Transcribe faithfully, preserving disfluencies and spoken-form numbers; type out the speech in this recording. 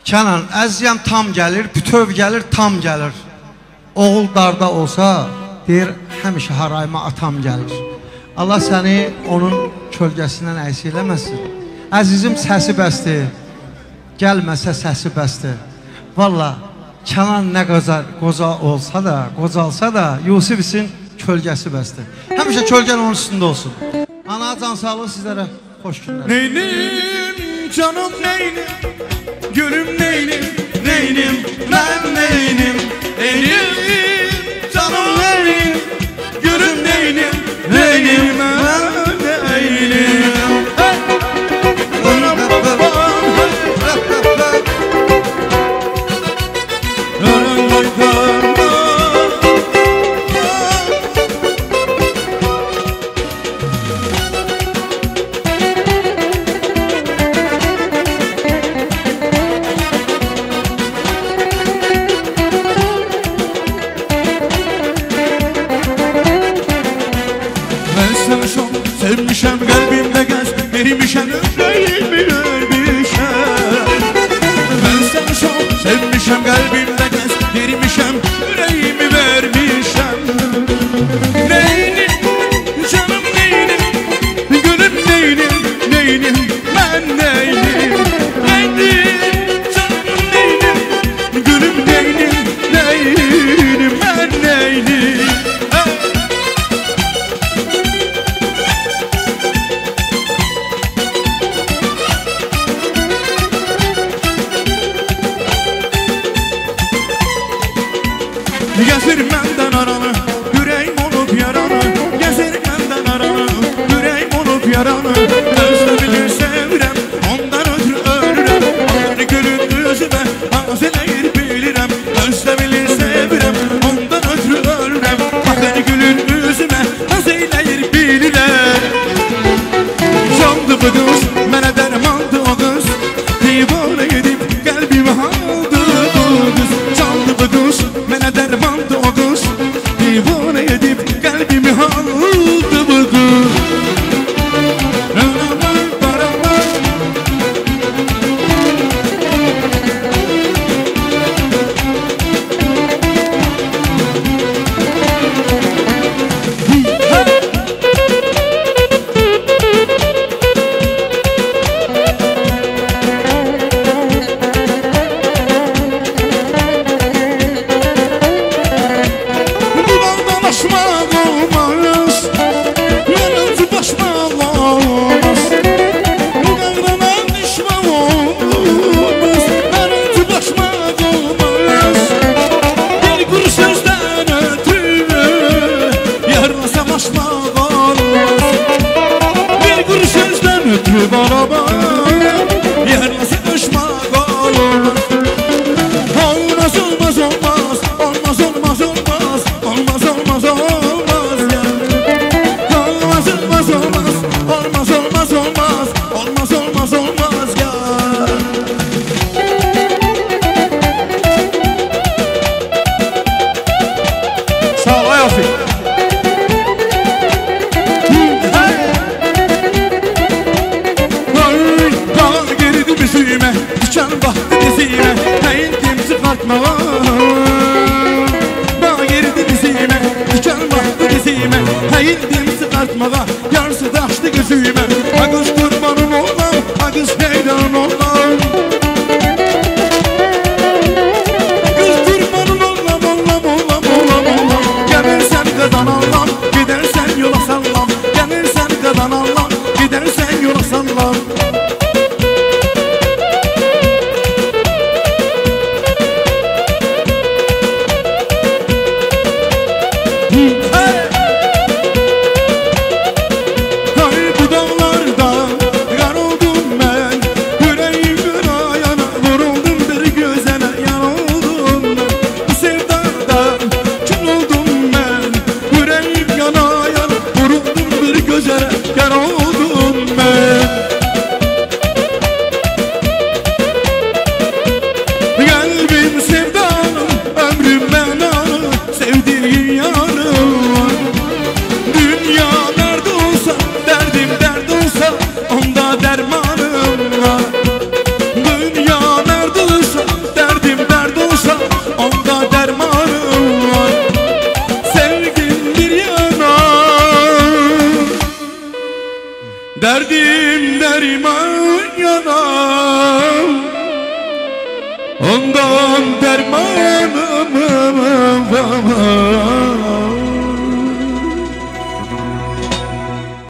Kənan, əzizəm tam gəlir, bütöv gəlir, tam gəlir. Oğul darda olsa, deyir, həmişə harayıma atam gəlir. Allah səni onun kölgəsindən əks eləməsin. Əzizim səsi bəsdir, gəlməsə səsi bəsdir. Valla, Kənan nə qoca, qoca olsa da, qocalsa da, Yusif üçün kölgəsi bəsdir. Həmişə kölgən onun üstündə olsun. Ana can sağlığı sizlərə xoş günlər. Neynim, canım neynim, gülüm neynim, neynim, mən neynim, neynim, canım neynim, gülüm neynim, neynim, mən neynim. Sevmişəm qəlbimdə gəz, vermişəm ürəyimi vermişəm. Mən səni çox sevmişəm qəlbimdə gəz, vermişəm ürəyimi vermişəm. Neynim, canım neynim, gülüm neynim, neynim, mən neynim. Neynim, canım neynim, gülüm neynim, neynim, mən neynim. Gəzir məndən aranı, ürəyim olub yaranı. Gəzir məndən aranı, ürəyim olub yaranı. Özdə bilir sevirəm, ondan ötürü ölürəm. Beni gülün üzümə, az eləyir bilirəm. Özdə bilir sevirəm, ondan ötürü ölürəm. Beni gülün üzümə, az eləyir bilirəm. Candı bu qız, mənə dərmandı o qız. Divana edib qəlbimi aldı bu qız. Candı bu qız, mənə dərmandı o qız. Divana edib qəlbimi aldı bu qız. Hey! iman yana, ondan dermanı